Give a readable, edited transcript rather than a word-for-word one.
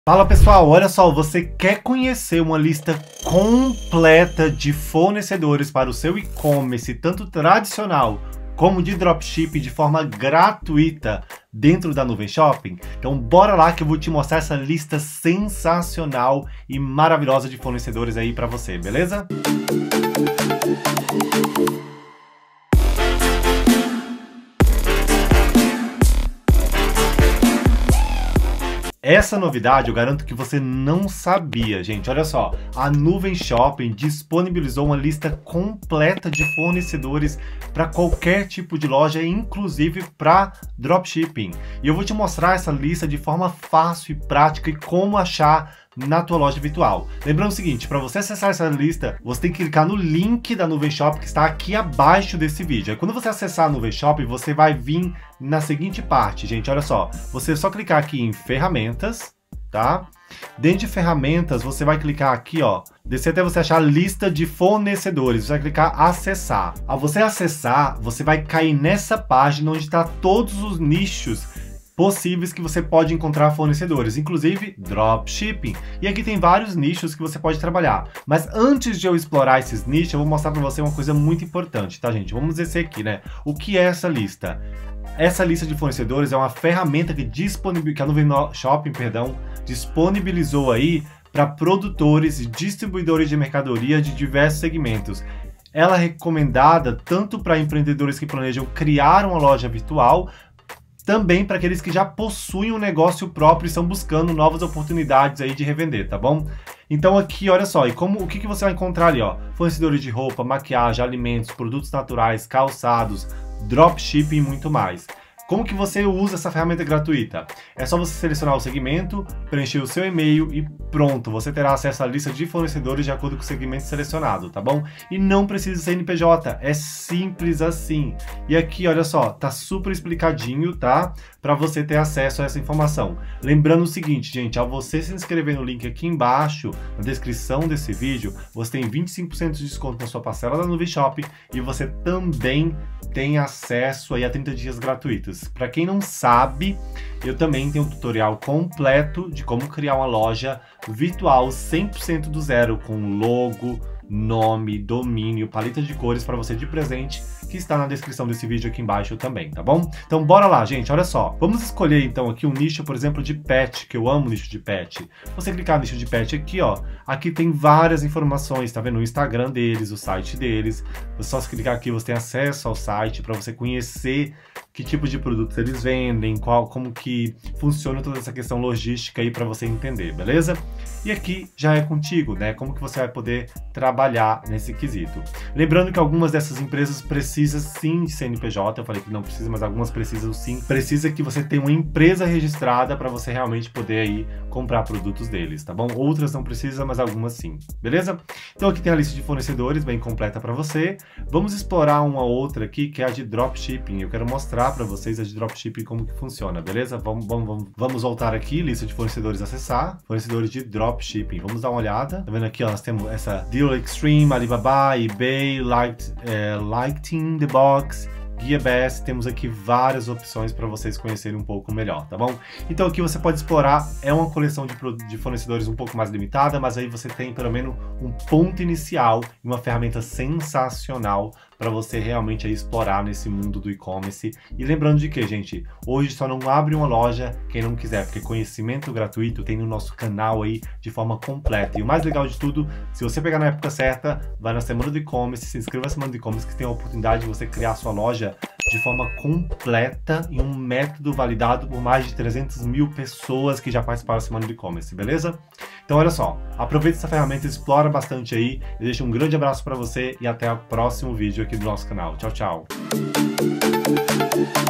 Fala pessoal, olha só, você quer conhecer uma lista completa de fornecedores para o seu e-commerce, tanto tradicional como de dropship, de forma gratuita dentro da Nuvem Shopping? Então bora lá que eu vou te mostrar essa lista sensacional e maravilhosa de fornecedores aí para você, beleza? Essa novidade eu garanto que você não sabia, gente. Olha só, a Nuvem Shopping disponibilizou uma lista completa de fornecedores para qualquer tipo de loja, inclusive para dropshipping. E eu vou te mostrar essa lista de forma fácil e prática e como achar na tua loja virtual. Lembrando o seguinte, para você acessar essa lista, você tem que clicar no link da Nuvem Shopping que está aqui abaixo desse vídeo. Aí quando você acessar a Nuvem Shopping, você vai vir na seguinte parte, gente, olha só. Você só clicar aqui em ferramentas, tá? Dentro de ferramentas, você vai clicar aqui, ó, descer até você achar a lista de fornecedores. Você vai clicar acessar. Ao você acessar, você vai cair nessa página onde está todos os nichos possíveis que você pode encontrar fornecedores, inclusive dropshipping. E aqui tem vários nichos que você pode trabalhar. Mas antes de eu explorar esses nichos, eu vou mostrar para você uma coisa muito importante, tá, gente? Vamos descer aqui, né? O que é essa lista? Essa lista de fornecedores é uma ferramenta que a Nuvem Shopping, disponibilizou aí para produtores e distribuidores de mercadoria de diversos segmentos. Ela é recomendada tanto para empreendedores que planejam criar uma loja virtual, também para aqueles que já possuem um negócio próprio e estão buscando novas oportunidades aí de revender, tá bom? Então aqui, olha só, e o que você vai encontrar ali, ó? Fornecedores de roupa, maquiagem, alimentos, produtos naturais, calçados, dropshipping e muito mais. Como que você usa essa ferramenta gratuita? É só você selecionar o segmento, preencher o seu e-mail e pronto, você terá acesso à lista de fornecedores de acordo com o segmento selecionado, tá bom? E não precisa ser CNPJ, é simples assim. E aqui, olha só, tá super explicadinho, tá? Para você ter acesso a essa informação. Lembrando o seguinte, gente, ao você se inscrever no link aqui embaixo, na descrição desse vídeo, você tem 25% de desconto na sua parcela da Nuvem Shopping e você também tem acesso aí a 30 dias gratuitos. Para quem não sabe, eu também tenho um tutorial completo de como criar uma loja virtual 100% do zero, com logo, nome, domínio, paleta de cores para você de presente, que está na descrição desse vídeo aqui embaixo também, tá bom? Então bora lá, gente, olha só. Vamos escolher então aqui um nicho, por exemplo, de pet, que eu amo nicho de pet. Você clicar no nicho de pet aqui, ó, aqui tem várias informações, tá vendo? O Instagram deles, o site deles. Você só se clicar aqui, você tem acesso ao site para você conhecer que tipo de produtos eles vendem, como que funciona toda essa questão logística aí para você entender, beleza? E aqui já é contigo, né? Como que você vai poder trabalhar nesse quesito. Lembrando que algumas dessas empresas precisam sim de CNPJ, eu falei que não precisa, mas algumas precisam sim. Precisa que você tenha uma empresa registrada para você realmente poder aí comprar produtos deles, tá bom? Outras não precisam, mas algumas sim, beleza? Então aqui tem a lista de fornecedores bem completa para você. Vamos explorar uma outra aqui, que é a de dropshipping. Eu quero mostrar para vocês a de dropshipping como que funciona, beleza? Vamos voltar aqui, lista de fornecedores acessar, fornecedores de dropshipping. Vamos dar uma olhada. Tá vendo aqui, ó, nós temos essa Deal Extreme, Alibaba, eBay, Lighting the Box, GuiaBest. Temos aqui várias opções para vocês conhecerem um pouco melhor, tá bom? Então aqui você pode explorar, é uma coleção de fornecedores um pouco mais limitada, mas aí você tem pelo menos um ponto inicial e uma ferramenta sensacional para você realmente aí explorar nesse mundo do e-commerce. E lembrando de que, gente, hoje só não abre uma loja quem não quiser, porque conhecimento gratuito tem no nosso canal aí de forma completa. E o mais legal de tudo, se você pegar na época certa, vai na Semana do E-Commerce, se inscreva na Semana do E-Commerce, que tem a oportunidade de você criar sua loja de forma completa em um método validado por mais de 300 mil pessoas que já participaram da Semana do E-Commerce, beleza? Então olha só, aproveita essa ferramenta, explora bastante aí, eu deixo um grande abraço para você e até o próximo vídeo aqui do nosso canal. Tchau, tchau!